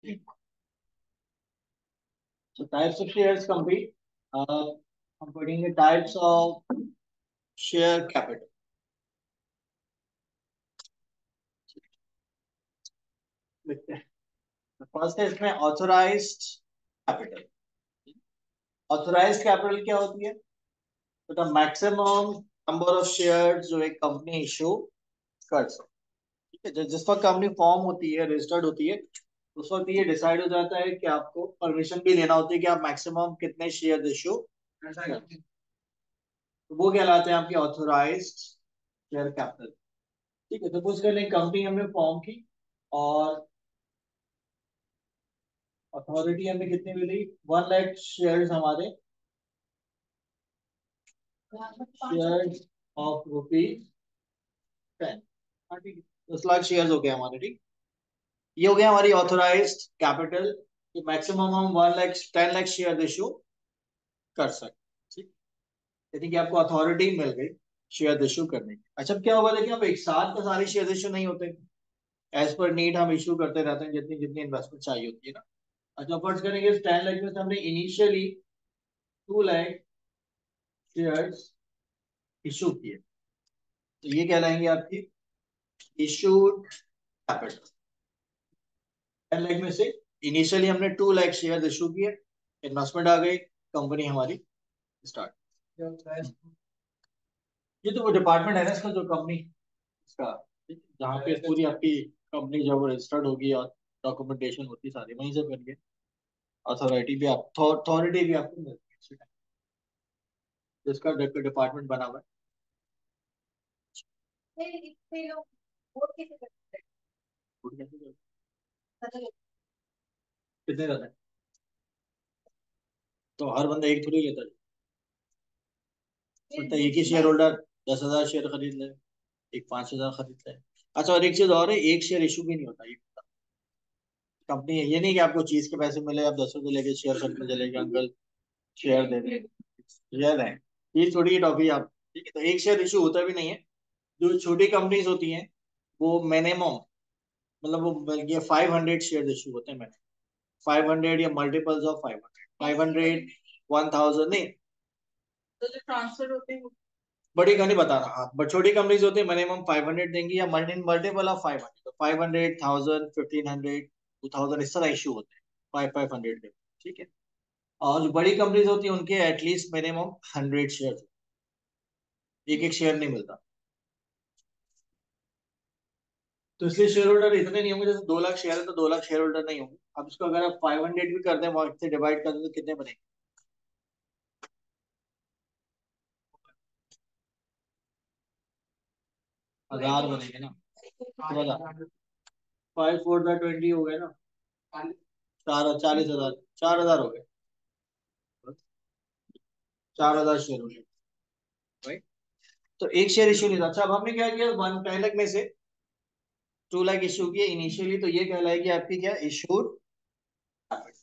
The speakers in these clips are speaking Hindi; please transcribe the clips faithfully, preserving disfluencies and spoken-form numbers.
So types of shares complete. Uh, I'm putting the types of share capital. लिखते हैं। फर्स्ट है इसमें ऑथोराइज्ड कैपिटल। ऑथोराइज्ड कैपिटल क्या होती है? तो the maximum number of shares जो एक कंपनी इशू कर सकती है। ठीक है, जिस वक्त कंपनी फॉर्म होती है, रजिस्टर्ड होती है, उस वक्त ये डिसाइड हो जाता है कि आपको परमिशन भी लेना होती है कि आप मैक्सिमम कितने शेयर इशू कर सकते हैं। तो वो कहलाते हैं आपके ऑथोराइज्ड शेयर कैपिटल। ठीक है, तो कुछ करने कंपनी हमने फॉर्म की और अथॉरिटी हमें कितनी मिली? वन लाख शेयर्स हमारे, शेयर्स ऑफ रुपीज टेन। हाँ ठीक है, दस लाख शेयर्स हो गए हमारे। ठीक, ये हो गया हमारी ऑथोराइज्ड कैपिटल कि मैक्सिमम हम one lakh ten lakh share issue कर सकते। ठीक, यानी कि आपको अथॉरिटी मिल गई शेयर इशू करने की। अच्छा, अब क्या होगा देखिए, अब एक साथ तो सारे शेयर इशू नहीं होते, एज पर नीड हम इशू करते रहते हैं जितनी जितनी इन्वेस्टमेंट चाहिए होती है ना। अच्छा, फर्ज करेंगे टेन लाख में से हमने initially two lakh shares issue किए, तो ये कहलाएंगे आपकी इशूड कैपिटल। टेन लाख में से इनिशियली हमने टू लाख शेयर इशू किए, इन्वेस्टमेंट आ गई, कंपनी हमारी स्टार्ट। ये तो वो डिपार्टमेंट है ना इसका, जो कंपनी इसका, जहाँ पे पूरी आपकी कंपनी जब रजिस्टर्ड होगी और डॉक्यूमेंटेशन होती सारी वहीं से करके अथॉरिटी भी आप अथॉरिटी भी आपको मिलती है, जिसका डिपार्टमेंट बना हुआ है। वोट कैसे करते हैं? कितने रहते हैं? तो हर बंदा एक थोड़ी लेता है, मतलब एक ही शेयर होल्डर दस हजार शेयर खरीद ले, एक पांच हजार खरीद ले। अच्छा, और एक चीज और है, एक शेयर इशू भी नहीं होता ये कंपनी है। ये नहीं कि आपको चीज के पैसे मिले, आप दस रुपए लेके शेयर खरीदने चले गए, अंकल शेयर दे दें, शेयर है, ये थोड़ी टॉफी आप। ठीक है, तो एक शेयर इशू होता भी नहीं है। जो छोटी कंपनीज होती हैं वो मिनिमम, मतलब वो ये फाइव हंड्रेड शेयर इशू होते हैं, मैंने फाइव हंड्रेड या multiples of five hundred, five hundred one thousand नहीं। तो जो ट्रांसफर होते हैं बड़ी का नहीं बता रहा, हाँ, बट छोटी कंपनीज होती है मिनिमम फाइव हंड्रेड देंगी या multi multiple of five hundred, तो five hundred thousand fifteen hundred two thousand इस तरह इशू होते हैं फाइव फाइव हंड्रेड के। ठीक है, और जो बड़ी कंपनीज होती है उनके एटलीस्ट मिनिमम हंड्रेड शेयर, एक एक शेयर नहीं मिलता। तो इसलिए शेयर होल्डर इतने नहीं होंगे, जैसे दो लाख शेयर है तो दो लाख शेयर होल्डर नहीं होंगे। अब इसको अगर आप फाइव हंड्रेड भी कर दें, वहां से डिवाइड कर दें, तो कितने बनेंगे? हजार बनेंगे ना, तो फाइव फोर द ट्वेंटी हो गए ना, चार चालीस हजार, चार हजार हो गए, चार हजार शेयर हो गए, राइट। तो एक शेयर इशू नहीं था। अच्छा, अब हमने क्या किया, वन टेन लाख में से टू लाख इशू किए इनिशियली, तो ये कहलाएगी आपकी क्या, इशूड कैपिटल।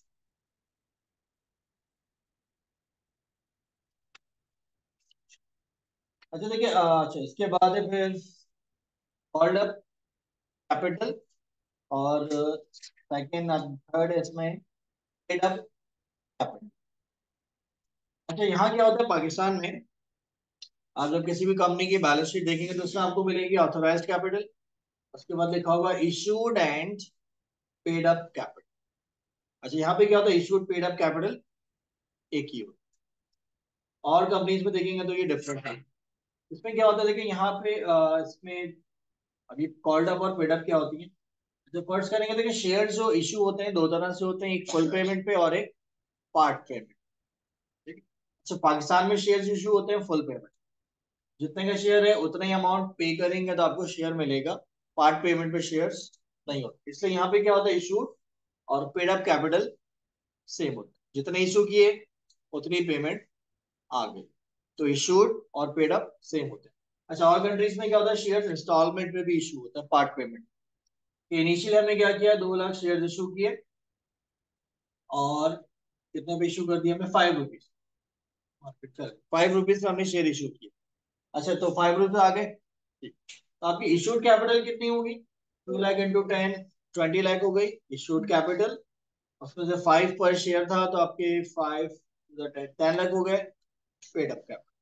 अच्छा देखिए, अच्छा इसके बाद है फिर कॉल्ड अप कैपिटल, और सेकेंड थर्ड है इसमें पेड अप कैपिटल। अच्छा, यहाँ क्या होता है पाकिस्तान में, आप जब किसी भी कंपनी की बैलेंस शीट देखेंगे तो उसमें आपको मिलेगी ऑथोराइज्ड कैपिटल, उसके बाद लिखा होगा issued and paid up capital. अच्छा, यहाँ पे क्या होता है, इशूड पेड अप कैपिटल एक ही होता है, और कंपनीज में देखेंगे तो ये डिफरेंट है। इसमें क्या होता है, देखिए यहाँ पे अ, इसमें अभी कॉल्ड अप और पेड अप क्या होती है। जो फर्स्ट करेंगे, देखिए शेयर जो इशू होते हैं दो तरह से होते हैं, एक फुल पेमेंट पे और एक पार्ट पेमेंट। ठीक है, अच्छा पाकिस्तान में शेयर इशू होते हैं फुल पेमेंट, जितने का शेयर है उतना ही अमाउंट पे करेंगे तो आपको शेयर मिलेगा, पार्ट पेमेंट पे शेयर्स नहीं होते। इसलिए यहाँ पे क्या होता है, इशूड और पेड अप कैपिटल सेम होता है, जितने इशू किए उतनी पेमेंट आ गई, तो इशूड और पेड अप सेम होते हैं। अच्छा, और कंट्रीज में क्या होता है, शेयर इंस्टॉलमेंट में भी इशू होता है, पार्ट पेमेंट। इनिशियली हमने क्या किया, दो लाख शेयर इशू किए, और कितने पे इशू कर दिया हमने, फाइव रुपीज मार्केट चल फाइव रुपीज में हमने शेयर इशू किए। अच्छा, तो फाइव रुपीज आ गए, ठीक। तो आपकी इशूड कैपिटल कितनी होगी, two lakh into ten, twenty lakh हो गई इशूड कैपिटल, उसमें से फाइव पर शेयर था तो आपके फाइव टेन लाख हो गए पेड अप कैप।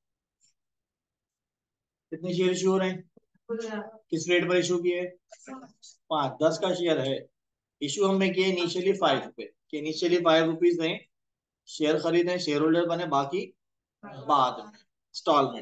कितने शेयर इशू हो रहे हैं, किस रेट पर इशू किए, पांच, दस का शेयर है। इशू हमने किए इनिशियली फाइव पे कि इनिशियली फाइव रुपीज दें, शेयर खरीदें, शेयर होल्डर बने, बाकी बाद में इंस्टॉलमेंट।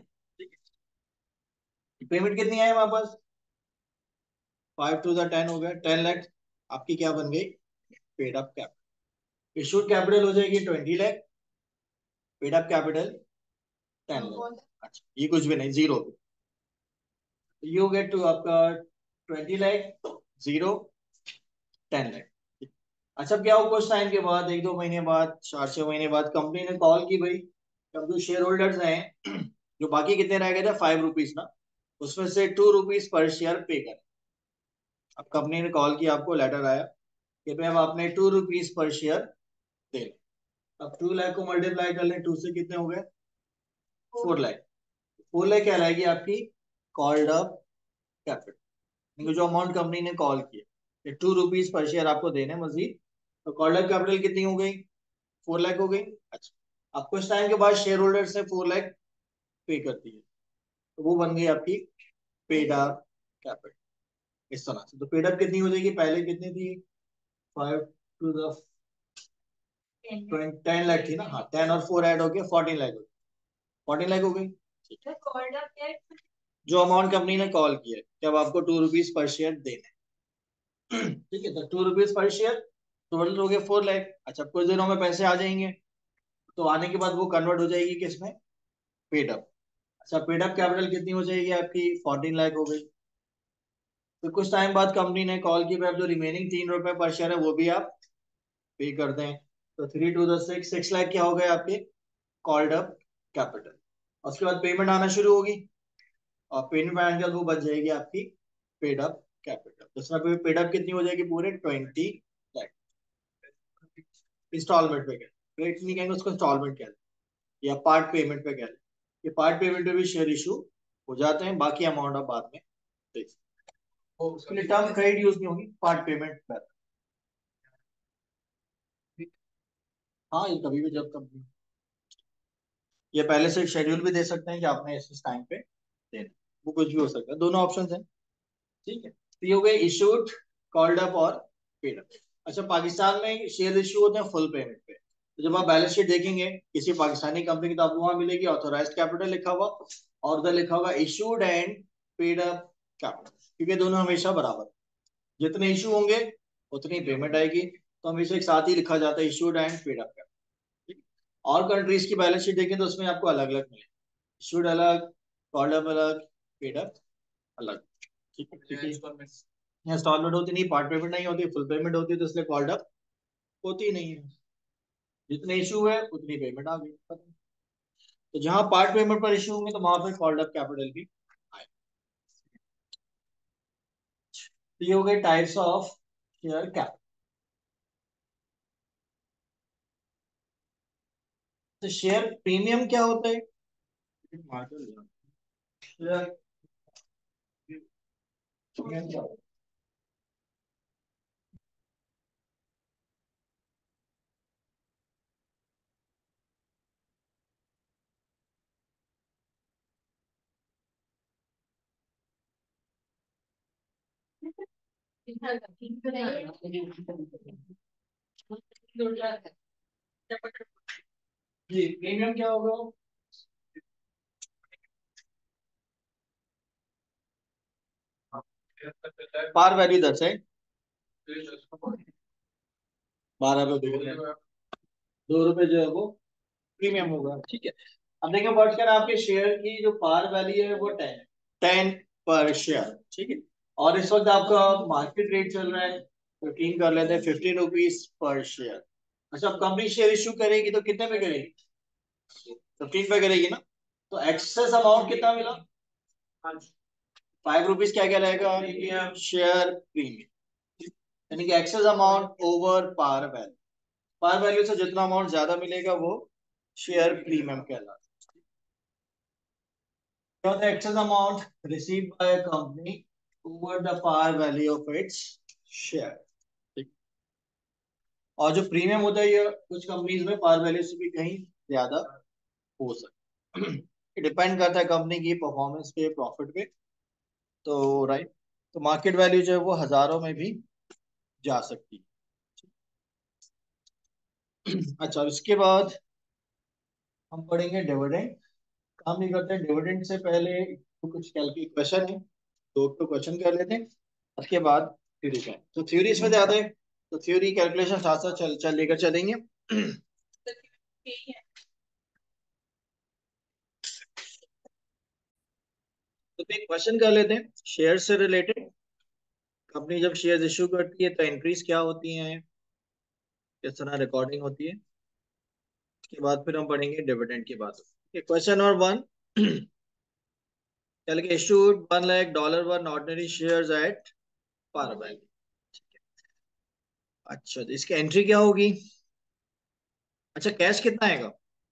पेमेंट कितनी आई वापस, फाइव टू द टेन हो गया, टेन लाख। आपकी क्या बन गई, paid up capital. Issued capital हो जाएगी twenty lakh, paid up capital ten lakh. अच्छा ये कुछ भी नहीं, जीरो। यू गेट टू आपका twenty lakh, zero, ten lakh. अच्छा क्या हो, कुछ टाइम के बाद, एक दो महीने बाद, चार छह महीने बाद कंपनी ने कॉल की, भाई अब जो शेयर होल्डर्स हैं जो बाकी कितने रह गए थे फाइव रुपीज ना, उसमें से टू रुपीज पर शेयर पे कर। अब कंपनी ने कॉल किया, आपको लेटर आया कि भाई अब आपने टू रुपीज पर शेयर दे। अब टू लाख को मल्टीप्लाई कर लें, टू से कितने हो गए, फोर लाख। फोर लाख क्या लाएगी आपकी, कॉल्ड अप कैपिटल। जो अमाउंट कंपनी ने कॉल किया, टू रुपीज पर शेयर आपको देने मजीद, तो कॉल्ड अप कैपिटल कितनी हो गई, फोर लाख हो गई। अच्छा अब कुछ टाइम के बाद शेयर होल्डर से फोर लाख पे करती है, तो वो बन गई आपकी पेड अप कैपिटल। इस तरह से तो पेड अप कितनी हो जाएगी, पहले कितनी थी, five to the ten lakh थी ना, हाँ टेन और फोर ऐड हो गया फोर्टीन लाख हो गई, फोर्टीन लाख हो गई। ठीक है, जो अमाउंट कंपनी ने कॉल किया कि अब आपको टू रुपीज पर शेयर देना है ठीक है, तो two rupees per share, total हो गया फोर लाख। अच्छा कुछ दिनों में पैसे आ जाएंगे, तो आने के बाद वो कन्वर्ट हो जाएगी किसमें, पेड अप। अच्छा पेड अप कैपिटल कितनी हो जाएगी आपकी, फोर्टीन लाख हो गई। फिर कुछ टाइम बाद कंपनी ने कॉल की, अब जो रिमेनिंग तीन रुपए पर शेयर है वो भी आप पे कर दें, तो three to the six, six lakh क्या हो गए आपके, कॉल्ड अप कैपिटल। उसके बाद पेमेंट आना शुरू होगी, और पेमेंट आने के बाद वो बच जाएगी आपकी पेड अप कैपिटल। दूसरा पेड अप कितनी हो जाएगी, पूरे ट्वेंटी लाख। इंस्टॉलमेंट पे क्या, रेट नहीं कहेंगे उसको, इंस्टॉलमेंट कहते हैं या पार्ट पेमेंट पे कहते हैं। ये पार्ट पेमेंट पे भी शेयर इशू हो जाते हैं, बाकी अमाउंट आप बाद में देख सकते हैं। उसके लिए टर्म क्रेडिट यूज नहीं होगी, पार्ट पेमेंट पे। हाँ ये कभी भी जब कंपनी, ये पहले से शेड्यूल भी दे सकते हैं कि आपने इस टाइम पे देना, वो कुछ भी हो सकता है, दोनों ऑप्शन है। ठीक है, तो ये हो गए इशूड, कॉल्ड अप और पेड अप। अच्छा पाकिस्तान में शेयर इशू होते हैं फुल पेमेंट पे, तो जब आप बैलेंस शीट देखेंगे किसी पाकिस्तानी कंपनी की, तो आपको वहां मिलेगी ऑथोराइज्ड कैपिटल लिखा हुआ, और उधर लिखा होगा issued and paid up capital, क्योंकि दोनों हमेशा बराबर, जितने इशू होंगे उतनी पेमेंट आएगी, तो हमेशा एक साथ ही लिखा जाता है issued and paid up capital. और कंट्रीज की बैलेंस शीट देखें तो उसमें आपको अलग अलग मिलेगा, इशूड अलग, कॉल्ड अप अलग, पेड अप अलग। ठीक है, क्योंकि इंस्टॉलमेंट होती नहीं, पार्ट पेमेंट नहीं होती, फुल पेमेंट होती है, तो इसलिए कॉल्ड अप होती नहीं है। जितने इशू है उतनी पेमेंट आ गई, तो जहां पार्ट पेमेंट पर इशू होंगे तो वहां पर कॉल्ड अप कैपिटल भी आए। तो ये हो गए टाइप्स ऑफ शेयर कैपिटल। तो शेयर प्रीमियम क्या होता है, शेयर प्रीमियम क्या होता है, जी प्रीमियम क्या होगा, पार वैल्यू दस है, बारह पे दो रुपए, दो रुपए जो है वो प्रीमियम होगा। ठीक है, अब देखिए वर्ड कर, आपके शेयर की जो पार वैल्यू है वो टेन, टेन पर शेयर। ठीक है, और इस वक्त आपका मार्केट रेट चल रहा है, फिफ्टीन कर लेते हैं, फिफ्टीन रुपीज पर शेयर। अच्छा अब कंपनी शेयर इशू करेगी तो कितने पे करेगी, फिफ्टीन पे करेगी ना, तो एक्सेस अमाउंट कितना मिला, फाइव रुपीज, क्या क्या रहेगा, शेयर प्रीमियम, यानी कि excess amount over par value, par value से जितना अमाउंट ज्यादा मिलेगा वो शेयर प्रीमियम कहलाता है। The excess amount received by a company over the par value of its share। और जो प्रीमियम होता है ये कुछ कंपनीज में पार वैल्यू से भी कहीं ज्यादा हो सकता है। डिपेंड करता है कंपनी की परफॉर्मेंस पे, प्रॉफिट पे। तो राइट, तो मार्केट वैल्यू जो है वो हजारों में भी जा सकती है। अच्छा, इसके बाद हम पढ़ेंगे डिविडेंड। काम नहीं करते डिविडेंड से पहले तो कुछ कैलकुलेट क्वेश्चन है, दो तो क्वेश्चन कर लेते हैं, उसके बाद थ्योरी का। तो थ्योरी इसमें ज्यादा है, तो थ्योरी कैलकुलेशन साथ साथ चल चल लेकर चलेंगे। तो एक क्वेश्चन कर लेते हैं शेयर से रिलेटेड। कंपनी जब शेयर इश्यू करती है तो एंट्रीज क्या होती हैं, किस तरह रिकॉर्डिंग होती है। उसके बाद फिर हम पढ़ेंगे डिविडेंड की बात। क्वेश्चन नंबर वन, कल के issued one lakh dollar one ordinary shares at par value. अच्छा, तो इसकी एंट्री क्या होगी। अच्छा, कैश कितना आएगा।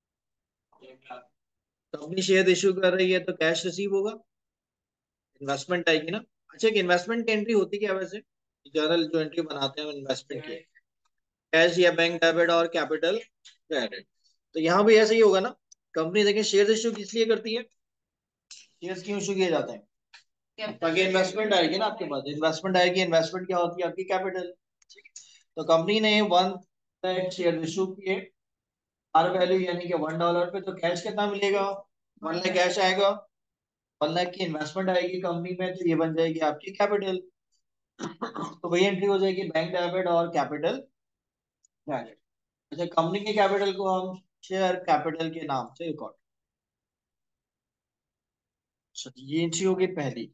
कंपनी शेयर इशू कर रही है तो कैश रिसीव होगा, इन्वेस्टमेंट आएगी ना। अच्छा, एक इन्वेस्टमेंट की एंट्री होती क्या है वैसे, जनरल जो एंट्री बनाते हैं इन्वेस्टमेंट की, कैश या बैंक डेबिट और कैपिटल क्रेडिट। तो यहाँ भी ऐसे ही होगा ना। कंपनी देखिए शेयर इशू किस लिए करती है, शेयर्स क्यों इशू किए जाते हैं, ताकि इन्वेस्टमेंट आएगी ना आपके पास, इन्वेस्टमेंट आएगी, इन्वेस्टमेंट क्या होती है आपकी कैपिटल। तो कंपनी ने वन शेयर इशू किए आर वैल्यू यानी कि वन डॉलर पे, तो कैश कितना मिलेगा, वन लाख कैश आएगा। वन लाख की इन्वेस्टमेंट आएगी कंपनी में, तो ये बन जाएगी आपकी कैपिटल। तो वही एंट्री हो जाएगी बैंक डेबिट और कैपिटल क्रेडिट। अच्छा, कंपनी के कैपिटल को हम शेयर कैपिटल के नाम से रिकॉर्ड। अच्छा, ये एंट्री होगी पहली।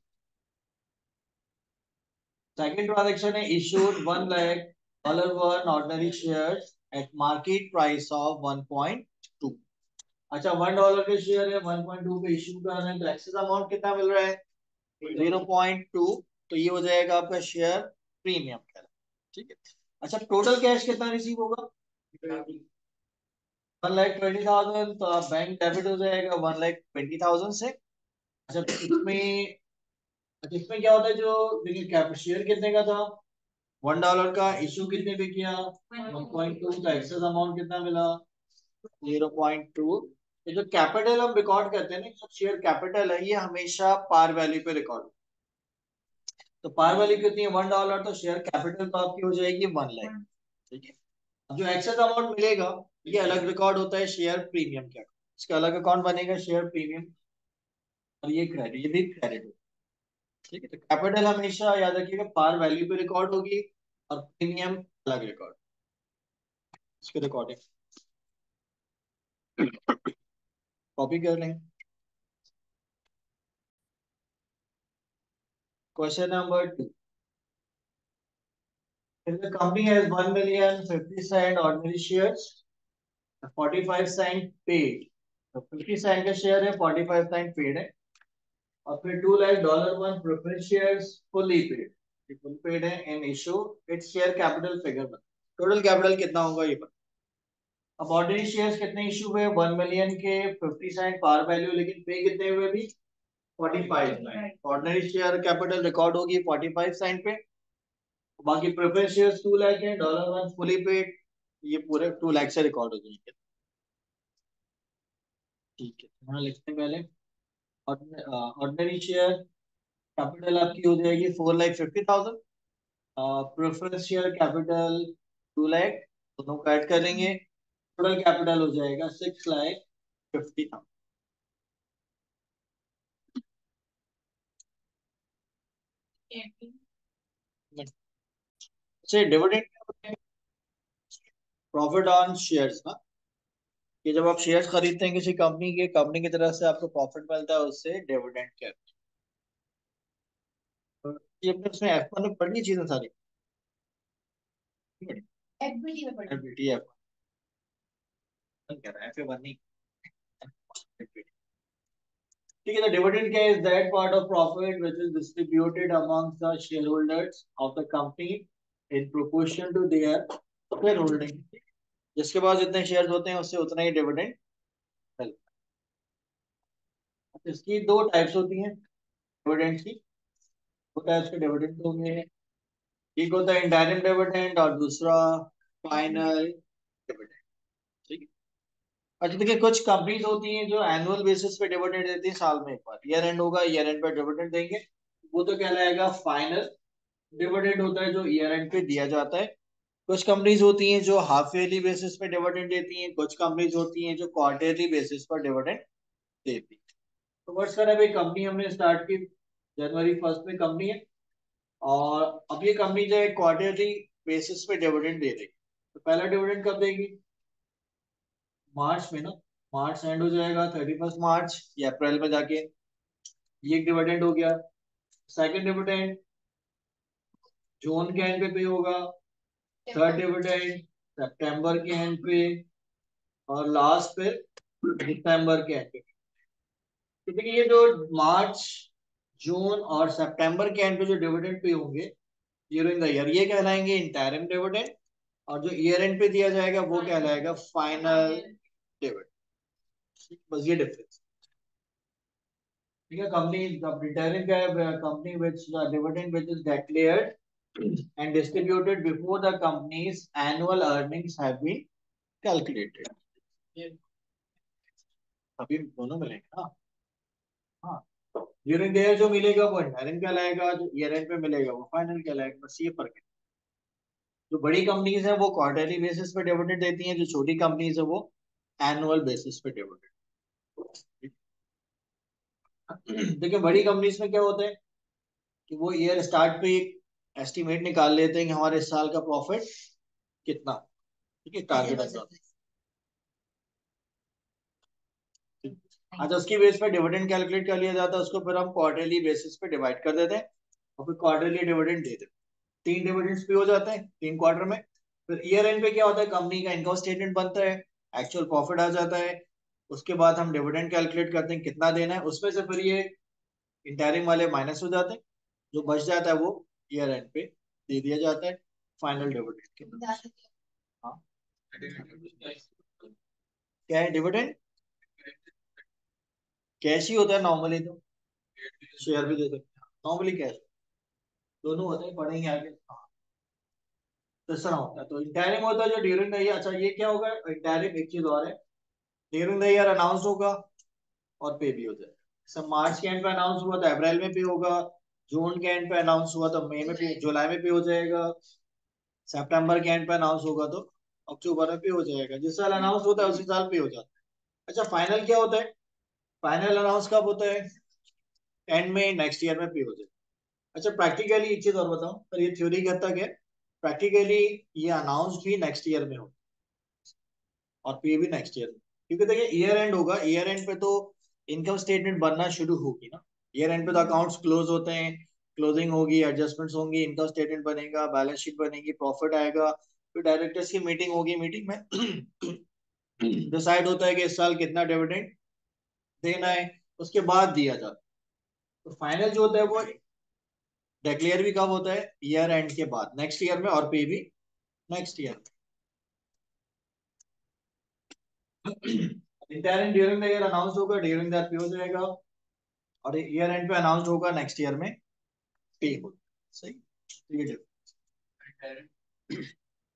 सेकंड ट्रांजेक्शन है issued one lakh dollar one ordinary shares at market price of one point two. अच्छा, वन डॉलर के शेयर है, वन पॉइंट टू पे इशू कर रहे हैं, तो एक्सेस अमाउंट कितना मिल रहा है, जीरो पॉइंट टू। तो ये हो जाएगा आपका शेयर प्रीमियम का। ठीक है। अच्छा, टोटल कैश कितना रिसीव होगा, वन लाख ट्वेंटी थाउजेंड, तो आप बैंक डेबिट हो जाएगा वन लाख ट्वेंटी थाउजेंड से। अच्छा, इसमें अच्छा इसमें क्या होता है, जो देखिए कैप शेयर कितने का था, वन डॉलर का, इशू कितने पे किया, वन पॉइंट टू, तो एक्सेस अमाउंट कितना मिला, जीरो पॉइंट टू। ये जो कैपिटल हम रिकॉर्ड करते हैं ना, जो शेयर कैपिटल है ये हमेशा पार वैल्यू पे रिकॉर्ड। तो पार वैल्यू कितनी है, वन डॉलर, तो शेयर कैपिटल तो आपकी हो जाएगी वन लाख। ठीक है। अब जो एक्सेस अमाउंट मिलेगा ये अलग रिकॉर्ड होता है शेयर प्रीमियम का, इसका अलग अकाउंट बनेगा शेयर प्रीमियम, और ये क्रेडिट, ये भी क्रेडिट होगा। ठीक है, तो कैपिटल हमेशा याद रखिएगा पार वैल्यू पे रिकॉर्ड होगी, और प्रीमियम अलग रिकॉर्ड, इसके रिकॉर्डिंग कॉपी कर लें। Question number two, if the company has one million fifty cent ordinary shares, forty five cent paid, तो फिफ्टी cent का शेयर है, forty five cent पेड है। और फिर two lakh dollar one preference shares fully paid, full paid है in issue, it's share capital figure बता, टोटल कैपिटल कितना होगा ये बता। अब ऑर्डिनरी शेयर्स कितने इशू हुए, वन मिलियन के, फिफ्टी सेंट पार वैल्यू, लेकिन पे कितने हुए भी, forty five cent. Ordinary share capital record होगी फोर्टी फाइव सेंट पे। बाकी प्रेफरेंस शेयर्स टू लाख है, डॉलर वन फुली पेड, ये पूरे टू लाख से रिकॉर्ड हो जाएंगे। ठीक है, यहाँ लिखते हैं पहले। ऑर्डिनरी शेयर कैपिटल आपकी हो जाएगी four lakh fifty thousand, preference share capital two lakh, दोनों को ऐड करेंगे, टोटल कैपिटल हो जाएगा सिक्स लाख फिफ्टी थाउजेंड। से डिविडेंड, प्रॉफिट ऑन शेयर्स ना, कि जब आप शेयर्स खरीदते हैं किसी कंपनी के, कंपनी की तरफ से आपको प्रॉफिट मिलता है, उससे डिविडेंड कहते हैं। तो ये अपने उसमें एफ वन में पढ़नी चीजें सारी, एफबीटी में पढ़नी, एफबीटी एफ वन कह रहा है, एफ वन नहीं। ठीक है, तो डिविडेंड क्या है, is that part of profit which is distributed amongst the shareholders of the company in proportion to their share holding. जिसके पास जितने शेयर्स होते हैं उससे उतना ही डिविडेंड मिलता है। इसकी दो टाइप्स होती हैं डिविडेंड की, दो टाइप्स के डिविडेंड होंगे, एक होता है इंडायरेक्ट डिविडेंड और दूसरा फाइनल डिविडेंड। ठीक है। अच्छा देखिए, कुछ कंपनीज होती हैं जो एनुअल बेसिस पे डिविडेंड देती है, साल में एक बार ईयर एंड होगा, ईयर एंड पे डिविडेंड देंगे, वो तो कहलाएगा फाइनल डिविडेंड होता है जो ईयर एंड पे दिया जाता है। कुछ कंपनीज होती हैं जो हाफ ईयरली बेसिस पे डिविडेंड देती हैं, कुछ कंपनीज होती हैं जो क्वार्टरली बेसिस पर डिविडेंड देती हैं। तो व्हाट्स कर अभी कंपनी हमने स्टार्ट की जनवरी फर्स्ट में कंपनी है, और अब ये कंपनी जो है क्वार्टरली बेसिस पे डिविडेंड दे रही है। तो पहला डिविडेंड कब देगी? मार्च में ना। मार्च एंड हो जाएगा थर्टी फर्स्ट मार्च या अप्रैल में जाके, ये एक डिविडेंड हो गया। सेकंड डिविडेंड जून के एंड पे पे होगा। थर्ड डिविडेंड सितंबर के एंड पे, और लास्ट पे दिसंबर के एंड पे। तो देखिए ये जो मार्च, जून और सितंबर के एंड पे जो डिविडेंड पे होंगे ड्यूरिंग द ईयर, ये कहलाएंगे इंटरिम डिविडेंड, और जो ईयर एंड पे दिया जाएगा वो कहलाएगा फाइनल डिविडेंड। बस ये डिफरेंस। ठीक है। कंपनी इंटरिम क्या है? Company which the dividend which is declared and distributed before the company's annual earnings have been calculated. अभी दोनों मिलेंगे ना। हाँ, ड्यूरिंग द ईयर जो मिलेगा वो इंटरिम कहलाएगा, जो ईयर एंड पे मिलेगा वो फाइनल कहलाएगा। बस ये फर्क है। जो बड़ी कंपनीज हैं वो क्वार्टरली बेसिस पे डिविडेंड देती हैं, जो छोटी कंपनीज है वो एनुअल बेसिस पे डिविडेंड। देखिए बड़ी कंपनीज में क्या होता है कि वो ईयर स्टार्ट पे एक एस्टिमेट निकाल लेते हैं कि हमारे इस साल का प्रॉफिट कितना। ठीक है, टारगेट ऐसा होता है। अच्छा, उसकी बेस पे डिविडेंड कैलकुलेट कर लिया जाता है, उसको फिर हम क्वार्टरली बेसिस पे डिवाइड कर देते हैं और फिर क्वार्टरली डिविडेंड दे देते हैं। तीन डिविडेंड्स भी हो जाते हैं तीन क्वार्टर में। फिर ईयर एंड पे क्या होता है, कंपनी का इनकम स्टेटमेंट बनता है, एक्चुअल प्रॉफिट आ जाता है, उसके बाद हम डिविडेंड कैलकुलेट करते हैं कितना देना है, उसमें से फिर ये इंटरिम वाले माइनस हो जाते हैं, जो बच जाता है वो ईयर एंड पे दे दिया जाता है फाइनल डिविडेंड के। हाँ, क्या है डिविडेंड? कैश ही होता है नॉर्मली, तो शेयर भी दे सकते हैं नॉर्मली, कैश दोनों होते हैं, पढ़ेंगे आगे। हाँ, तो इस तरह होता है। तो इंटरिम होता है जो ड्यूरिंग द ईयर। अच्छा ये क्या होगा इंटरिम, एक चीज और है, ड्यूरिंग द ईयर अनाउंस होगा और पे भी हो जाएगा। सब मार्च के एंड पे अनाउंस हुआ तो अप्रैल में पे होगा, जून के एंड पे अनाउंस हुआ तो मई में पे, जुलाई में पे हो जाएगा, सितंबर के एंड पे अनाउंस होगा तो अक्टूबर में पे हो जाएगा। जिस साल अनाउंस होता है उसी साल पे हो जाता है। अच्छा फाइनल क्या होता है? फाइनल अनाउंस कब होता है? एंड में, नेक्स्ट ईयर में पे हो जाएगा। अच्छा प्रैक्टिकली एक चीज और बताऊं, पर ये थ्योरी के हद तक है, प्रैक्टिकली ये अनाउंस भी नेक्स्ट ईयर में हो और पे भी नेक्स्ट ईयर में। क्योंकि देखिए ईयर एंड होगा, ईयर एंड पे तो इनकम स्टेटमेंट बनना शुरू होगी ना। ईयर एंड पे तो अकाउंट्स क्लोज होते हैं, क्लोजिंग होगी, एडजस्टमेंट्स होंगी, इनकम स्टेटमेंट बनेगा, बैलेंस शीट बनेगी, प्रॉफिट आएगा, फिर डायरेक्टर्स की मीटिंग होगी, मीटिंग में डिसाइड होता है कि इस साल कितना डिविडेंड देना है, उसके बाद दिया जाता है। तो फाइनल जो होता है वो डिक्लेयर भी कब होता है? ईयर एंड के बाद, नेक्स्ट ईयर में, और पे भी next year. Interim during the year announce होगा, ड्यूरिंग दैट पे हो जाएगा, और ईयर एंड पे अनाउंस होगा, नेक्स्ट ईयर में पे होगा। सही, तो ये difference।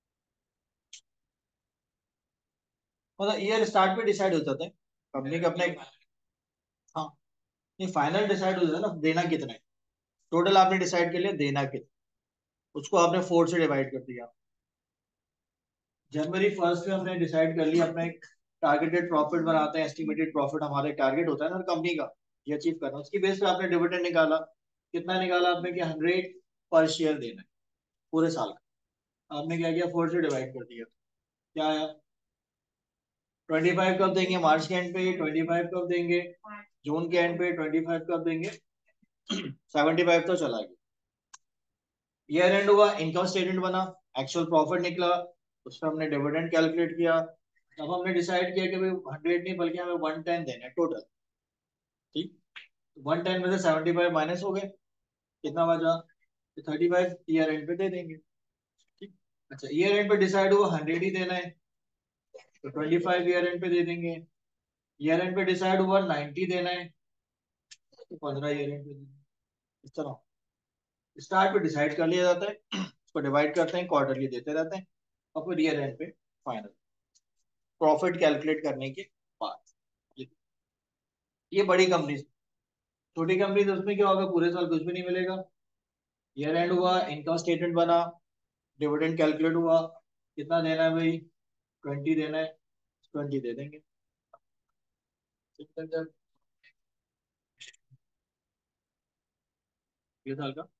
मतलब ईयर स्टार्ट पे डिसाइड हो जाता है कंपनी का अपने। हाँ, नहीं फाइनल डिसाइड हो जाता है ना, देना कितना है, टोटल आपने डिसाइड कर लिया देना कितना, उसको आपने फोर से डिवाइड कर दिया। जनवरी फर्स्ट में हमने डिसाइड कर लिया, अपना एक टारगेटेड प्रॉफिट बनाते हैं, एस्टिमेटेड प्रॉफिट हमारे टारगेट होता है ना कंपनी का, ये अचीव करना, उसकी बेस पे आपने डिविडेंड निकाला। कितना निकाला आपने? कि हंड्रेड पर शेयर देना है पूरे साल का। आपने क्या किया, फोर से डिवाइड कर दिया। क्या आया? ट्वेंटी फाइव कब देंगे? मार्च के एंड पे। ट्वेंटी फाइव कब देंगे? जून के एंड पे। ट्वेंटी फाइव कब देंगे? सेवेंटी फाइव तो चला गया। ईयर एंड हुआ, इनकम स्टेटमेंट बना, एक्चुअल प्रॉफिट निकला, उसमें हमने डिविडेंड कैलकुलेट किया। अब हमने डिसाइड किया कि भाई हंड्रेड नहीं बल्कि हमें वन टेन देना है टोटल। ठीक, वन टेन में से सेवेंटी फाइव माइनस हो गए, कितना बचा? थर्टी फाइव ईयर एंड पे दे देंगे। ठीक। अच्छा ईयर एंड पे डिसाइड हुआ हंड्रेड ही देना है, तो ट्वेंटी फाइव ईयर एंड पे दे देंगे। ईयर एंड पे डिसाइड हुआ नाइन्टी देना है, तो पंद्रह ईयर एंड पे दे देंगे। इस तरह स्टार्ट पे डिसाइड कर लिया जाता है, उसको डिवाइड करते हैं, क्वार्टरली देते रहते हैं। और फिर ईयर एंड पे फाइनल प्रॉफिट कैलकुलेट करने के बाद। ये बड़ी कंपनी। छोटी कंपनी तो उसमें क्या होगा, पूरे साल कुछ भी नहीं मिलेगा। ईयर एंड हुआ, इनकम स्टेटमेंट बना, डिविडेंड कैलकुलेट हुआ, कितना देना है भाई, ट्वेंटी देना है, ट्वेंटी दे देंगे। अगले साल का,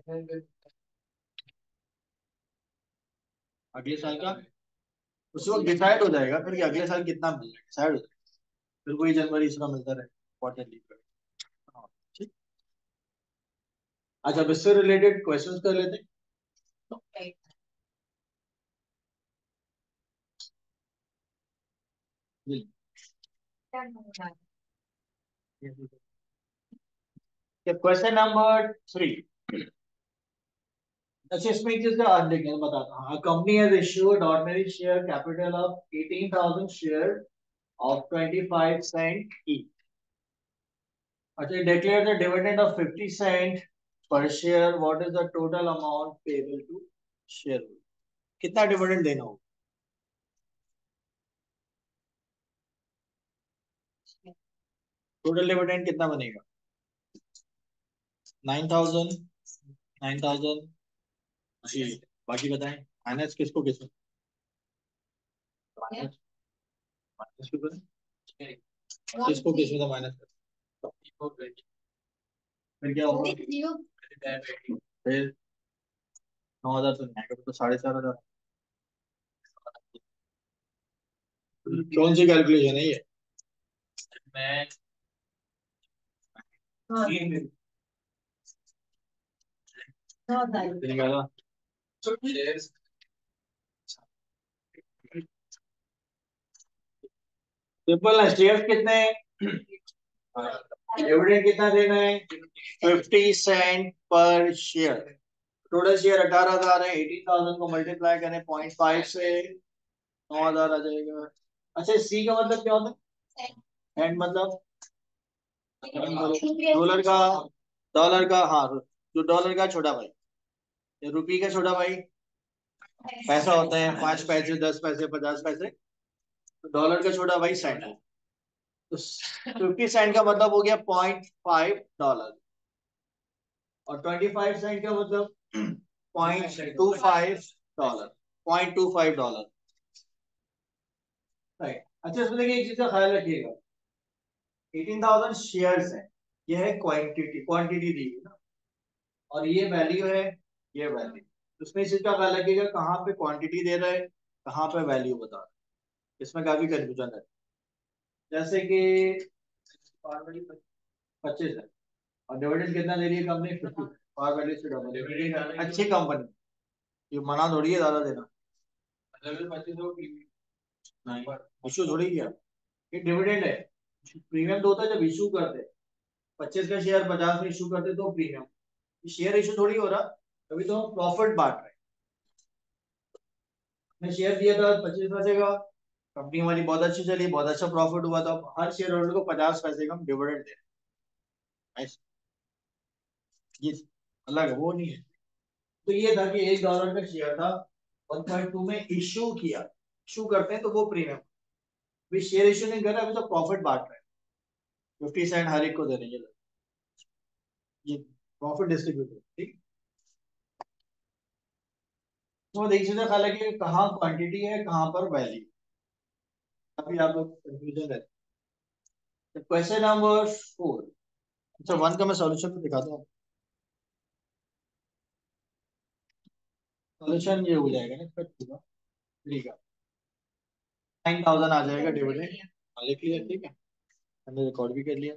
अगले साल का उस वक्त डिसाइड हो जाएगा फिर कि अगले साल कितना मिलना है, डिसाइड हो जाएगा। फिर वही जनवरी इसका मिलता रहे क्वार्टरली। हाँ, ठीक। अच्छा, अब इससे रिलेटेड क्वेश्चंस कर लेते हैं। Question number three. अच्छा, इसमें एक चीज का आज देखें बताता हूँ। Company has issued ordinary share capital of eighteen thousand share of twenty five cent each. अच्छा, declare the dividend of fifty cent per share, what is the total amount payable to share. कितना डिविडेंड देना होगा? टोटल डिविडेंड कितना बनेगा? Nine thousand, nine thousand. जी, बाकी बताएं। माइनस किसको किसको? माइनस, माइनस क्यों करें? किसको किसमें से माइनस करें? फिर क्या होगा? फिर नौ हजार तो नहीं आएगा, तो साढ़े चार हजार। कौन सी कैलकुलेशन है ये? मैं निकाला। सिंपल है। शेयर कितने हैं? डिविडेंड कितना देना है? Fifty cent per share. Total share अठारह हजार है, एटीन थाउजेंड को मल्टीप्लाई करें पॉइंट फाइव से, नौ हजार आ जाएगा। अच्छा, सी का मतलब क्या होता है? एंड मतलब डॉलर का, डॉलर का, हाँ, जो डॉलर का छोटा भाई, रुपये का छोटा भाई। पैसा होता है पांच पैसे, दस पैसे, पचास पैसे। तो डॉलर का छोटा भाई सेंट है। तो फिफ्टी सेंट का मतलब हो गया पॉइंट फाइव डॉलर। और ट्वेंटी फाइव सेंट का मतलब point two five dollar. Point two five dollar. Right. अच्छा, इसमें देखिए एक चीज का ख्याल रखिएगा। एटीन थाउजेंड शेयर्स है, ये है क्वांटिटी, क्वांटिटी दी है ना, और ये वैल्यू है, ये वैल्यू। उसमें इस चीज का ख्याल रखिएगा, कहाँ पे क्वांटिटी दे रहा है, कहाँ पे वैल्यू बता रहा है। इसमें काफी कंफ्यूजन है। जैसे कि पच्चीस है और डिविडेंड कितना दे रही है कंपनी, फिफ्टी। पार वैल्यू से डबल, अच्छी कंपनी, ये मना थोड़ी है ज्यादा देना। नहीं, इशू थोड़ी किया, ये डिविडेंड है। प्रीमियम तो होता है जब इशू करते हैं, पच्चीस का शेयर पचास में इशू करते तो प्रीमियम। शेयर इशू थोड़ी हो रहा, अभी तो हम प्रॉफिट बांट रहे हैं। मैं शेयर दिया था पच्चीस पैसे का, कंपनी हमारी बहुत अच्छी चली, बहुत अच्छा प्रॉफिट हुआ, तो अब हर शेयर होल्डर को पचास पैसे का हम डिविडेंड दे रहे हैं। ये अलग वो नहीं है। तो ये था कि एक डॉलर का शेयर था, वन पॉइंट टू में इशू किया। इशू करते हैं तो वो प्रीमियम। अभी शेयर इशू नहीं कर रहा, अभी तो प्रॉफिट बांट रहे हैं, फिफ्टी सेंट हर एक को दे रहे हैं। ये प्रॉफिट डिस्ट्रीब्यूटर, ठीक। तो देखिए चीजें ख्याल है कि कहाँ क्वांटिटी है, कहाँ पर वैल्यू। अभी आप लोग कंफ्यूजन रहते हैं। Question number four. अच्छा, वन का मैं सॉल्यूशन तो दिखाता हूँ। सॉल्यूशन ये हो जाएगा ना इसका, थ्री का नाइन थाउजेंड आ जाएगा डिविडेंड। लिख लिया, ठीक है, हमने रिकॉर्ड भी कर लिया।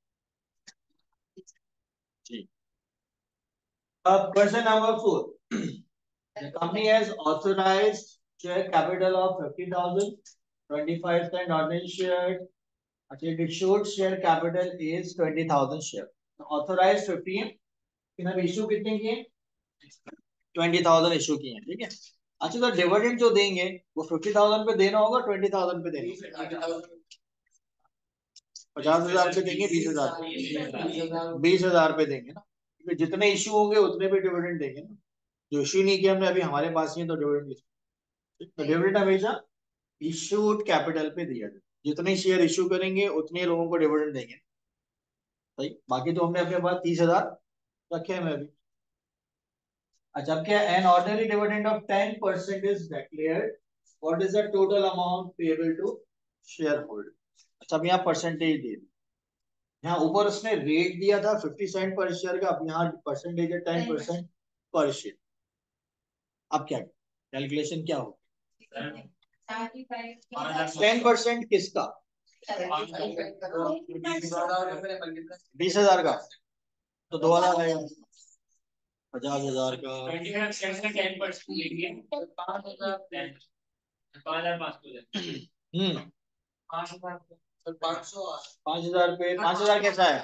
जी। अब question number four. The company has authorized share capital of fifty thousand, twenty-five cent ordinary share. अच्छा, it issued share capital is twenty thousand share. Authorized fifty है, लेकिन अब इशू कितने किए? ट्वेंटी थाउजेंड इशू किए हैं, ठीक है। अच्छा, तो डिविडेंड जो देंगे वो फिफ्टी थाउजेंड पे देना होगा, ट्वेंटी थाउजेंड पे देना होगा? पचास हजार पे देंगे, बीस हजार, बीस हजार पे देंगे ना, क्योंकि जितने इशू होंगे उतने पे डिविडेंड देंगे ना। जो इशू नहीं किया हमने अभी, हमारे पास ही है, तो डिविडेंड तो डिविडेंड हमेशा इशूड कैपिटल पे दिया जाए, जितने शेयर इशू करेंगे उतने लोगों को डिविडेंड देंगे। सही, बाकी तो हमने अपने पास तीस हजार रखे हैं अभी। अच्छा, अब क्या, an ordinary dividend of ten percent is declared, what is the total amount payable to share holder. अच्छा, अब यहाँ परसेंटेज दे दी, यहाँ ऊपर उसने रेट दिया था फिफ्टी सेंट पर शेयर का, अब यहाँ परसेंटेज है टेन परसेंट पर शेयर। अब क्या कैलकुलेशन क्या हो, टेन परसेंट किसका, बीस हजार का, तो दो हजार आएगा, पचास हजार का, हम्म पाँच हजार पे पाँच हजार कैसा है,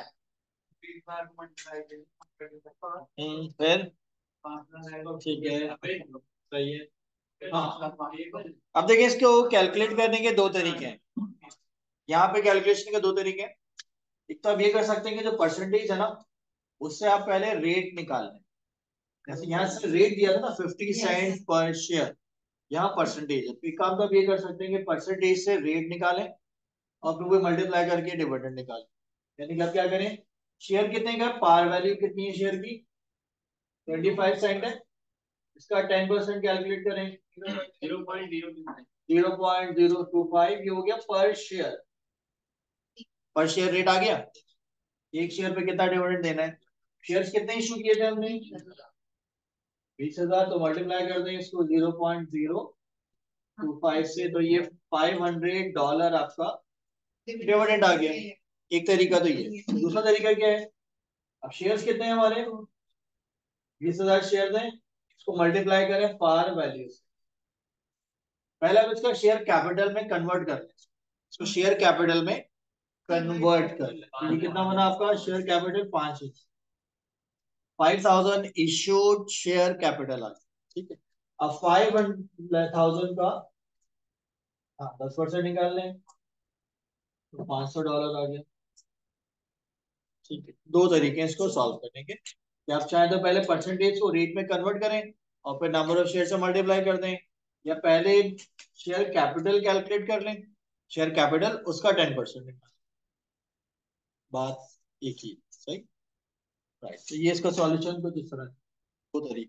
हम्म फिर ठीक है, सही है। हाँ, अब देखिए इसको कैलकुलेट करने के दो तरीके हैं, यहाँ पे कैलकुलेशन के दो तरीके हैं। एक तो आप ये कर सकते हैं कि जो परसेंटेज है ना, उससे आप पहले रेट निकाल लें। जैसे यहाँ से रेट दिया था ना फिफ्टी सेंट पर शेयर, यहाँ परसेंटेज है, तो एक काम तो आप ये कर सकते हैं कि परसेंटेज से रेट निकालें और फिर वो मल्टीप्लाई करके डिविडेंड निकालें। यानी कि आप क्या करें, शेयर कितने का, पार वैल्यू कितनी है शेयर की, ट्वेंटी फाइव सेंट है, इसका टेन परसेंट कैलकुलेट करें, zero point zero two five, ये हो गया पर शेयर। पर शेयर रेट आ गया, एक शेयर पे कितना डिविडेंड देना है, शेयर्स कितने इशू किए थे हमने, बीस हजार, तो मल्टीप्लाई कर दें इसको zero point zero two five से, तो ये फाइव हंड्रेड डॉलर आपका डिविडेंड आ गया। एक तरीका तो ये, दूसरा तरीका क्या है, अब शेयर्स कितने हैं हमारे, बीस हजार शेयर हैं, इसको मल्टीप्लाई करें पार वैल्यू से, पहले हम इसका शेयर कैपिटल में कन्वर्ट कर लें, इसको शेयर कैपिटल में कन्वर्ट कर लें, तो ये कितना बना आपका शेयर कैपिटल, पांच five thousand issued share capital आ गया, ठीक है। अब फाइव थाउजेंड का, हाँ, दस परसेंट निकाल लें तो पांच सौ डॉलर आ गया, ठीक है। दो तरीके हैं इसको सॉल्व करने के, कि आप चाहे तो पहले परसेंटेज को रेट में कन्वर्ट करें और फिर नंबर ऑफ शेयर से मल्टीप्लाई कर दें, या पहले शेयर कैपिटल कैलकुलेट कर लें, शेयर कैपिटल उसका टेन परसेंट निकाल, बात एक ही, सही, राइट। तो ये इसका सॉल्यूशन कुछ इस तरह, दो तरीके,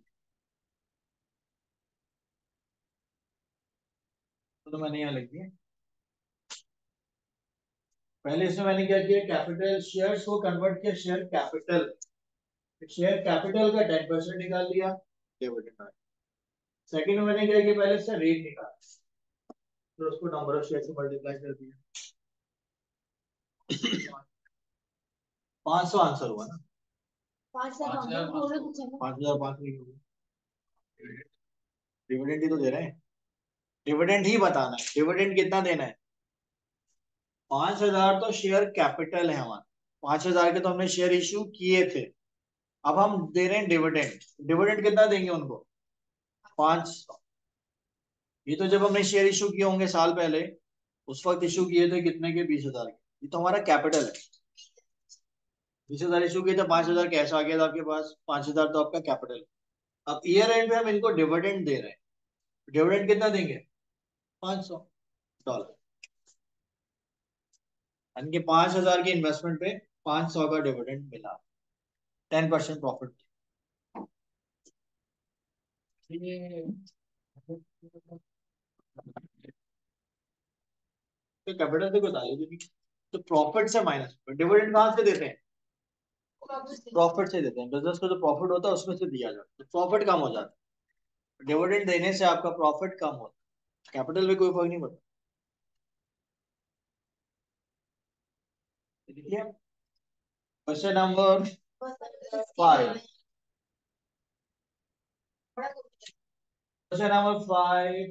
तो मैंने यहाँ लिख दिया। पहले इसमें मैंने क्या किया, कैपिटल शेयर्स को कन्वर्ट किया शेयर कैपिटल, शेयर कैपिटल का टेन परसेंट निकाल लिया, डिविडेंड। सेकंड में मैंने क्या किया, पहले इसका रेट निकाला, फिर उसको नंबर ऑफ शेयर से मल्टीप्लाई कर दिया, पांच सौ आंसर हुआ ना, पांच हजार पांच डिविडेंड ही तो दे रहे हैं, डिविडेंड ही बताना है, डिविडेंड कितना देना है, पांच हजार तो शेयर कैपिटल है हमारा, पांच हजार के तो हमने शेयर इश्यू किए थे, अब हम दे रहे हैं डिविडेंड, डिविडेंड कितना देंगे उनको, पांच सौ। ये तो जब हमने शेयर इशू किए होंगे साल पहले, उस वक्त इशू किए थे कितने के, बीस हजार के, ये तो हमारा कैपिटल है, बीस हजार इशू किए थे, पांच हजार कैश आ गया था आपके पास, पांच हजार तो आपका कैपिटल। अब ईयर एंड पे हम इनको डिविडेंड दे रहे हैं, डिविडेंड कितना देंगे, पांच सौ डॉलर, यानी कि पांच हजार की इन्वेस्टमेंट पे पांच सौ का डिविडेंड मिला, टेन परसेंट प्रॉफिट। तो कैपिटल तो बता लीजिए, तो प्रॉफिट से माइनस, डिविडेंड कहाँ से देते हैं, प्रॉफिट से देते हैं, बिजनेस को जो प्रॉफिट होता है उसमें से दिया जाता है, तो प्रॉफिट कम हो जाता है, डिविडेंड देने से आपका प्रॉफिट कम होता है, कैपिटल में कोई फर्क नहीं पड़ता। देखिए question number five, question number five,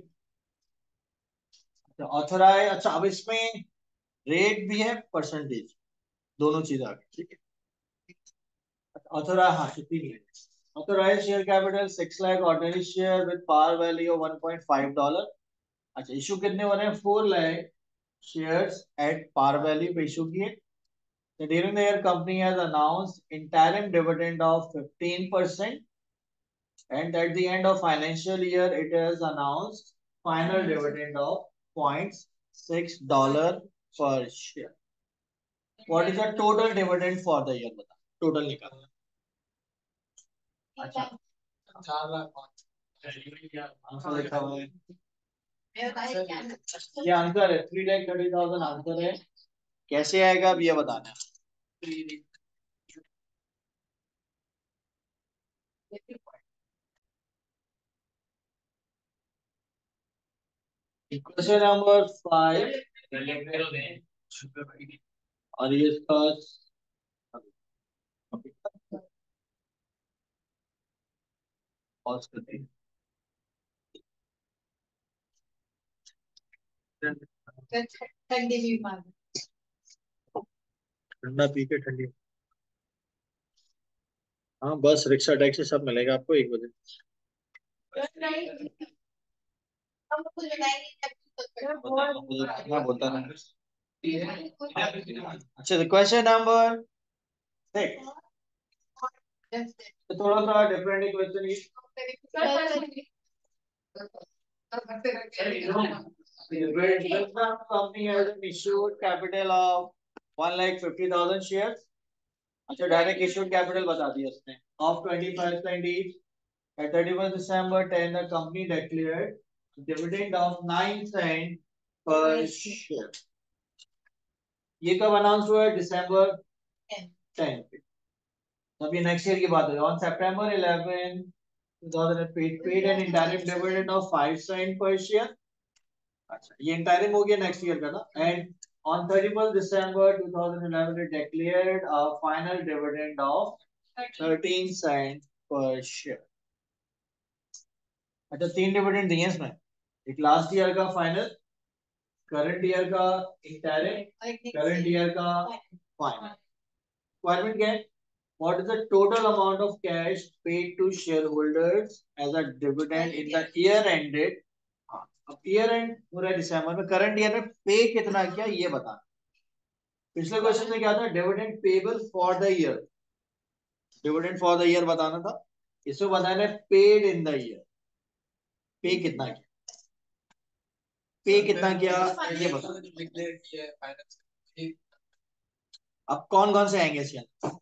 authorise, अच्छा अब इसमें रेट भी है परसेंटेज, दोनों चीज आ गई, ठीक है। ऑथराइज, हाँ कितनी है, authorise share capital six lakh, ordinary share with par value one point five dollar. अच्छा, इशू कितने हो रहे हैं, four lakh shares at par value पे इशू किए। So during the year, company has announced interim dividend of fifteen percent, and at the end of financial year, it has announced final dividend of point six dollar per share. What is the total dividend for the year? बता, टोटल निकालना। अच्छा, चार लाख आंसर लिखा हुआ है, ये आंसर है, three lakh thirty thousand answer है। कैसे आएगा अब ये बताना है। क्वेश्चन नंबर फाइव, और ये इसका पॉज करते हैं। ठंडी भी मार, ठंडा पी के ठंडी। हाँ बस रिक्शा टैक्सी सब मिलेगा आपको एक बजे। मैं बोलता नहीं। अच्छा, क्वेश्चन नंबर सिक्स, थोड़ा सा डिफरेंट क्वेश्चन है। Company has an issued capital of one lakh fifty thousand shares. अच्छा, डायरेक्ट इश्यूड कैपिटल बता दिया उसने of twenty-five cent each. At thirty-first December ten, the company declared dividend of nine cent per share. ये कब अनाउंस हुआ है? दिसंबर टेन पे। तब ये नेक्स्ट ईयर की बात है। On September eleven two thousand paid paid an indirect dividend of five cent per share. अच्छा, ये इंटायरिम हो गया नेक्स्ट ईयर का ना। And on thirty-first December twenty eleven it declared a final dividend of thirteen cent per share. अच्छा, तीन डिविडेंड दिए इसमें, एक लास्ट ईयर का फाइनल, करंट ईयर का इंटायरिम, करंट ईयर का फाइनल। रिक्वायरमेंट क्या है? What is the total amount of cash paid to shareholders as a dividend in the year ended? अब ईयर एंड पूरा दिसंबर में, करंट ईयर में पे कितना किया ये बताना। पिछले क्वेश्चन में क्या था? Dividend payable for the year, dividend for the year बताना था। इसमें बताना है पेड इन द ईयर, पे कितना किया, पे कितना किया ये बताना। अब कौन कौन से आएंगे इसके अंदर?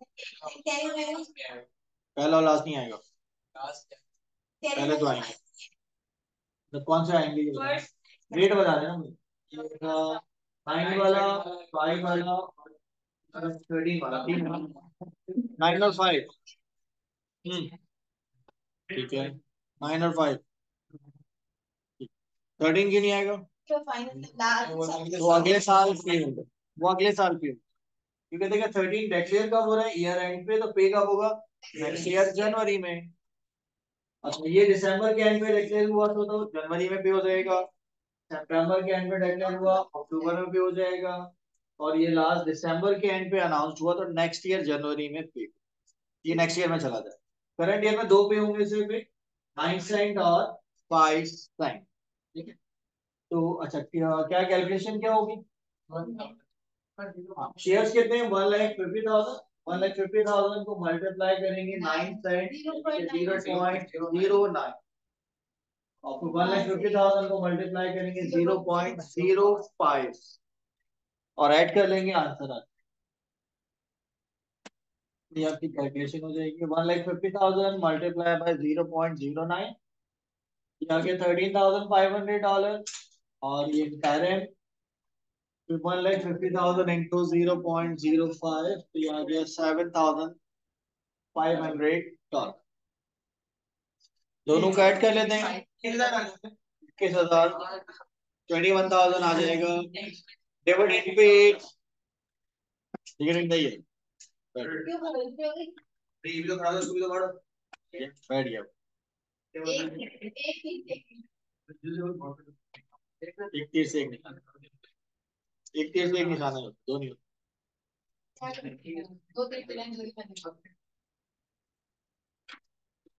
पहला और लास्ट नहीं आएगा, पहले तो आएंगे। तो कौन से आएंगे ये बताना, रेट बता देना मुझे। नाइन वाला, फाइव वाला, थर्टीन वाला, तीन नाइन और फाइव। हम्म, ठीक है, नाइन और फाइव। थर्टीन क्यों नहीं आएगा? वो अगले साल पे होगा, वो अगले साल पे होगा। क्योंकि देखिए थर्टीन डिक्लेयर कब हो रहा है? ईयर एंड पे। तो पे कब होगा? नेक्स्ट ईयर जनवरी में। अच्छा, ये दिसंबर के एंड पे डिक्लेयर हुआ तो, तो जनवरी में पे हो जाएगा। सितंबर के एंड पे डिक्लेयर हुआ, अक्टूबर में पे हो जाएगा। और ये लास्ट दिसंबर के एंड पे अनाउंस हुआ तो नेक्स्ट ईयर जनवरी में पे, ये नेक्स्ट ईयर में चला जाए। करंट ईयर में दो पे होंगे सिर्फ, नाइन सेंट और फाइव सेंट। ठीक है, तो अच्छा क्या क्या कैलकुलेशन क्या होगी? शेयर्स कितने हैं? One lakh fifty thousand. One lakh fifty thousand को मल्टीप्लाई करेंगे nine cent, zero point zero nine. और फिर वन लाख फिफ्टी थाउजेंड को मल्टीप्लाई करेंगे जीरो पॉइंट जीरो फाइव, और ऐड कर लेंगे आंसर आता है। ये आपकी कैलकुलेशन हो जाएगी। One lakh fifty thousand multiply by zero point zero nine, ये आ गया thirteen thousand five hundred dollar. और ये कैरेम one lakh fifty thousand into zero point zero five, तो ये आ गया seven thousand five hundred dollar. दोनों को ऐड कर लेते हैं, इक्कीस हजार, ट्वेंटी वन थाउजेंड आ जाएगा। डिविडेंड पेड, डिविडेंड नहीं है, बैठ गया। एक तीर से एक निशाना, एक तीर से एक निशाना, दो नहीं।